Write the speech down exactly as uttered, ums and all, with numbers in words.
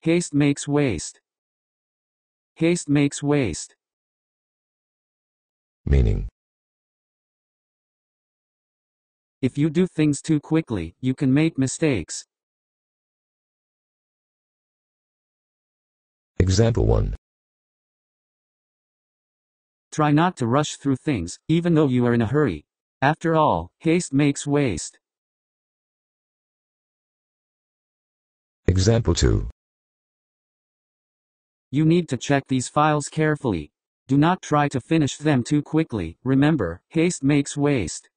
Haste makes waste. Haste makes waste. Meaning. If you do things too quickly, you can make mistakes. Example one. Try not to rush through things, even though you are in a hurry. After all, haste makes waste. Example two. You need to check these files carefully. Do not try to finish them too quickly. Remember, haste makes waste.